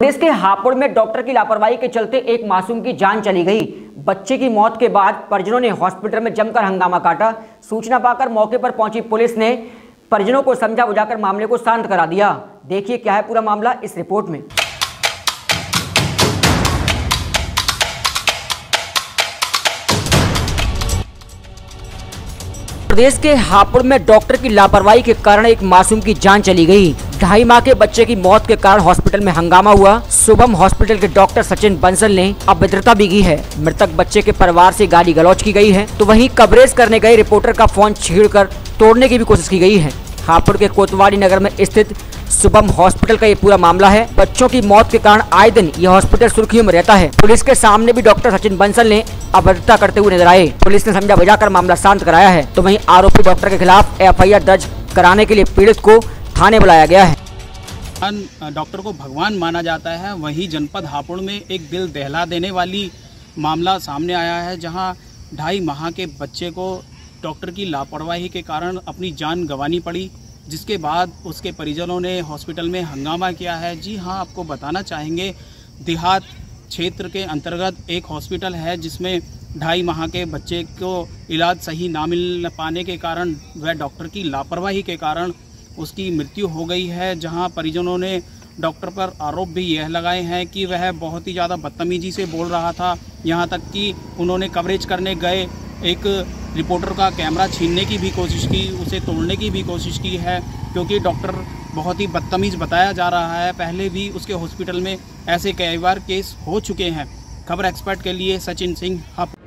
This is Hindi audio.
प्रदेश के हापुड़ में डॉक्टर की लापरवाही के चलते एक मासूम की जान चली गई। बच्चे की मौत के बाद परिजनों ने हॉस्पिटल में जमकर हंगामा काटा। सूचना पाकर मौके पर पहुंची पुलिस ने परिजनों को समझा बुझाकर मामले को शांत करा दिया। देखिए क्या है पूरा मामला इस रिपोर्ट में। प्रदेश के हापुड़ में डॉक्टर की लापरवाही के कारण एक मासूम की जान चली गई। 2.5 माह के बच्चे की मौत के कारण हॉस्पिटल में हंगामा हुआ। शुभम हॉस्पिटल के डॉक्टर सचिन बंसल ने अभद्रता भी की है। मृतक बच्चे के परिवार से गाली गलौज की गई है, तो वहीं कवरेज करने गए रिपोर्टर का फोन छीनकर तोड़ने की भी कोशिश की गई है। हापुड़ के कोतवाली नगर में स्थित शुभम हॉस्पिटल का ये पूरा मामला है। बच्चों की मौत के कारण आए दिन यह हॉस्पिटल सुर्खियों में रहता है। पुलिस के सामने भी डॉक्टर सचिन बंसल ने अभद्रता करते हुए नजर आए। पुलिस ने समझा बुझाकर मामला शांत कराया है, तो वहीं आरोपी डॉक्टर के खिलाफ FIR दर्ज कराने के लिए पीड़ित को थाने बुलाया गया है। डॉक्टर को भगवान माना जाता है, वहीं जनपद हापुड़ में एक दिल दहला देने वाली मामला सामने आया है, जहां 2.5 माह के बच्चे को डॉक्टर की लापरवाही के कारण अपनी जान गंवानी पड़ी, जिसके बाद उसके परिजनों ने हॉस्पिटल में हंगामा किया है। जी हां, आपको बताना चाहेंगे देहात क्षेत्र के अंतर्गत एक हॉस्पिटल है जिसमें 2.5 माह के बच्चे को इलाज सही ना मिल पाने के कारण वह डॉक्टर की लापरवाही के कारण उसकी मृत्यु हो गई है। जहां परिजनों ने डॉक्टर पर आरोप भी यह लगाए हैं कि वह बहुत ही ज़्यादा बदतमीजी से बोल रहा था। यहां तक कि उन्होंने कवरेज करने गए एक रिपोर्टर का कैमरा छीनने की भी कोशिश की, उसे तोड़ने की भी कोशिश की है, क्योंकि डॉक्टर बहुत ही बदतमीज़ बताया जा रहा है। पहले भी उसके हॉस्पिटल में ऐसे कई बार केस हो चुके हैं। खबर एक्सपर्ट के लिए सचिन सिंह।